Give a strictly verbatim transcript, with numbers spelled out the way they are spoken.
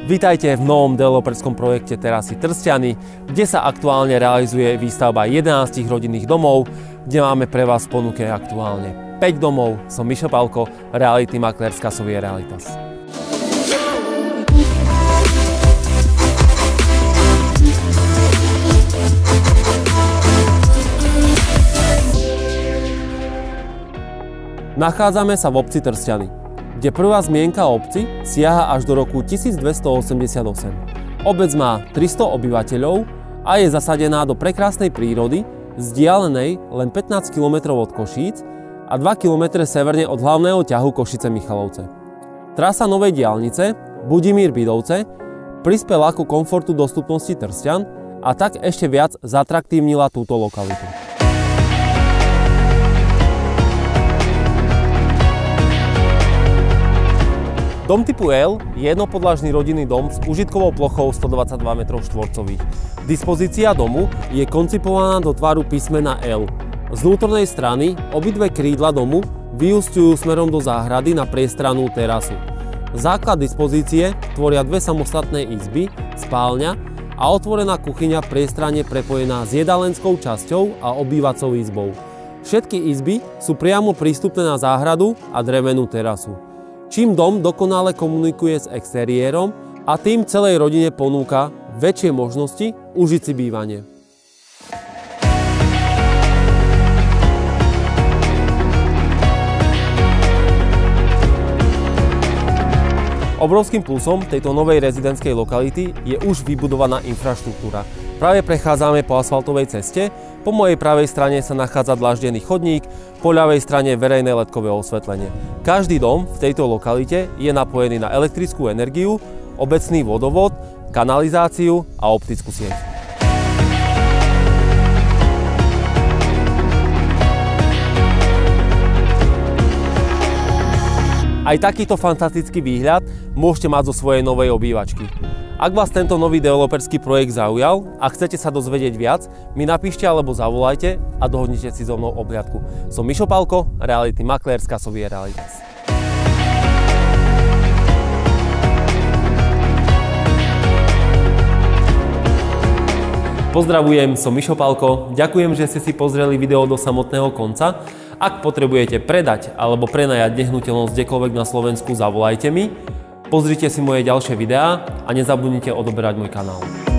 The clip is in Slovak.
Vítajte v novom developerskom projekte Terasy Trsťany, kde sa aktuálne realizuje výstavba jedenásť rodinných domov, kde máme pre vás v ponuke aktuálne päť domov. Som Mišo Pálko, reality maklér z Casovie Realitas. Nachádzame sa v obci Trsťany, kde prvá zmienka o obci siaha až do roku tisícdvestoosemdesiatosem. Obec má tristo obyvateľov a je zasadená do prekrásnej prírody, vzdialenej len pätnásť kilometrov od Košíc a dva kilometre severne od hlavného ťahu Košice-Michalovce. Trasa novej diaľnice Budimír-Bydovce prispela ku komfortu dostupnosti Trsťan a tak ešte viac zatraktívnila túto lokalitu. Dom typu L je jednopodlažný rodinný dom s užitkovou plochou stodvadsaťdva metrov štvorcových. Dispozícia domu je koncipovaná do tvaru písmena L. Z vnútornej strany obidve krídla domu vyúsťujú smerom do záhrady na priestranú terasu. Základ dispozície tvoria dve samostatné izby, spálňa a otvorená kuchyňa priestranne prepojená s jedálenskou časťou a obývacou izbou. Všetky izby sú priamo prístupné na záhradu a drevenú terasu. Čím dom dokonale komunikuje s exteriérom a tým celej rodine ponúka väčšie možnosti užiť si bývanie. Obrovským plusom tejto novej rezidentskej lokality je už vybudovaná infraštruktúra. Práve prechádzame po asfaltovej ceste, po mojej pravej strane sa nachádza dlaždený chodník, po ľavej strane verejné ledkové osvetlenie. Každý dom v tejto lokalite je napojený na elektrickú energiu, obecný vodovod, kanalizáciu a optickú sieť. Aj takýto fantastický výhľad môžete mať zo svojej novej obývačky. Ak vás tento nový developerský projekt zaujal a chcete sa dozvedieť viac, mi napíšte alebo zavolajte a dohodnite si so mnou obhliadku. Som Mišo Pálko, reality maklér z Casovie Realitas. Pozdravujem, som Mišo Pálko, ďakujem, že ste si pozreli video do samotného konca. Ak potrebujete predať alebo prenajať nehnuteľnosť kdekoľvek na Slovensku, zavolajte mi. Pozrite si moje ďalšie videá a nezabudnite odoberať môj kanál.